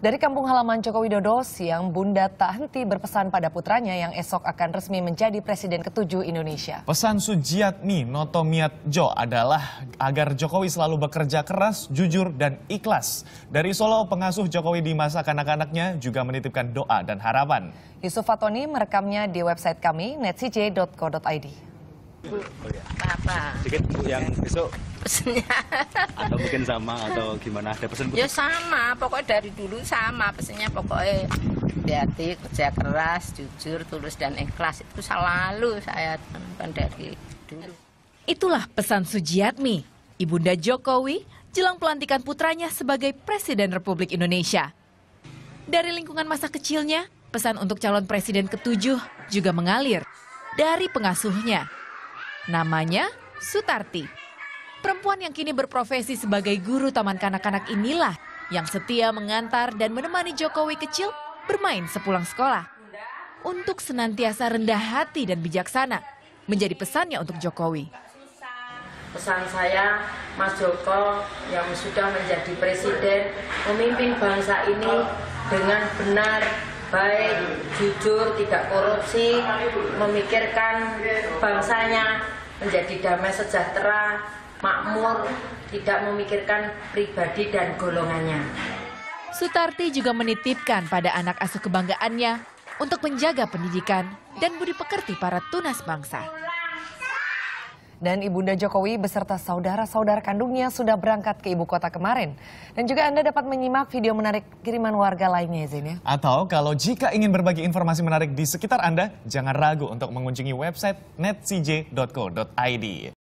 Dari kampung halaman Joko Widodo, siang Bunda tak henti berpesan pada putranya yang esok akan resmi menjadi Presiden ke-7 Indonesia. Pesan Sujiatmi Notomiatjo adalah agar Jokowi selalu bekerja keras, jujur, dan ikhlas. Dari Solo, pengasuh Jokowi di masa kanak-kanaknya juga menitipkan doa dan harapan. Yusuf Fatoni merekamnya di website kami, netcj.co.id. Apa? Sedikit Bu yang besok Pesennya atau mungkin sama atau gimana, ada pesan Bu? ya sama, pokoknya dari dulu sama pesennya, pokoknya hati, kerja keras, jujur, tulus dan ikhlas itu selalu saya tanamkan dari dulu. Itulah pesan Sujiatmi, Ibunda Jokowi jelang pelantikan putranya sebagai Presiden Republik Indonesia. Dari lingkungan masa kecilnya, pesan untuk calon presiden ke-7 juga mengalir dari pengasuhnya. Namanya Sutarti. Perempuan yang kini berprofesi sebagai guru taman kanak-kanak inilah yang setia mengantar dan menemani Jokowi kecil bermain sepulang sekolah. Untuk senantiasa rendah hati dan bijaksana, menjadi pesannya untuk Jokowi. Pesan saya, Mas Joko yang sudah menjadi presiden, memimpin bangsa ini dengan benar, baik, jujur, tidak korupsi, memikirkan bangsanya menjadi damai sejahtera, makmur, tidak memikirkan pribadi dan golongannya. Sutarti juga menitipkan pada anak asuh kebanggaannya untuk menjaga pendidikan dan budi pekerti para tunas bangsa. Dan Ibunda Jokowi beserta saudara-saudara kandungnya sudah berangkat ke ibu kota kemarin. Dan juga Anda dapat menyimak video menarik kiriman warga lainnya, Zain, ya. Atau kalau jika ingin berbagi informasi menarik di sekitar Anda, jangan ragu untuk mengunjungi website netcj.co.id.